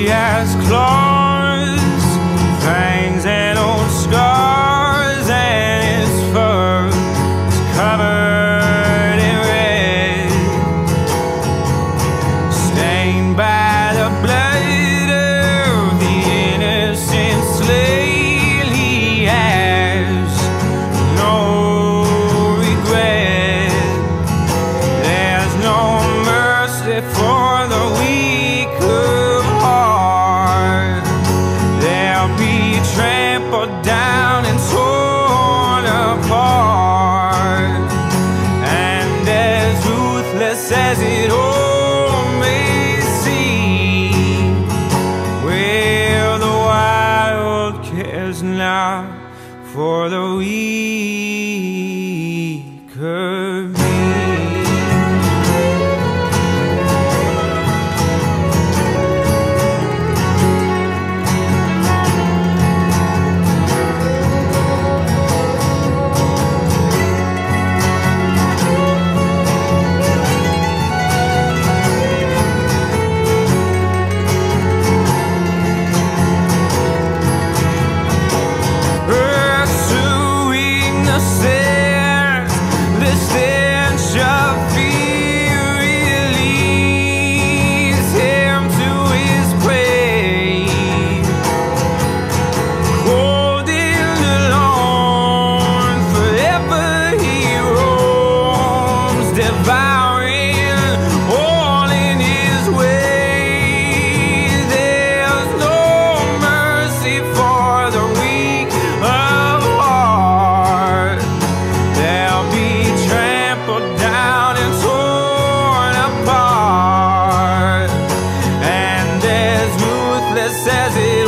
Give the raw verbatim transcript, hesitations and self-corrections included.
has claws, fangs and old scars, and his fur is covered in red, stained by the blood of the innocent slave. He has no regret. There's no mercy for the weak of heart. They'll be trampled down and torn apart. And as ruthless as it all may seem, well, the wild cares not for the weaker me. Pursuing the stairs, the stench of fear release him to his prey. Cold and alone, forever he roams, devouring all in his way. There's no mercy for the weak of heart. They'll be trampled down and torn apart. And as ruthless as it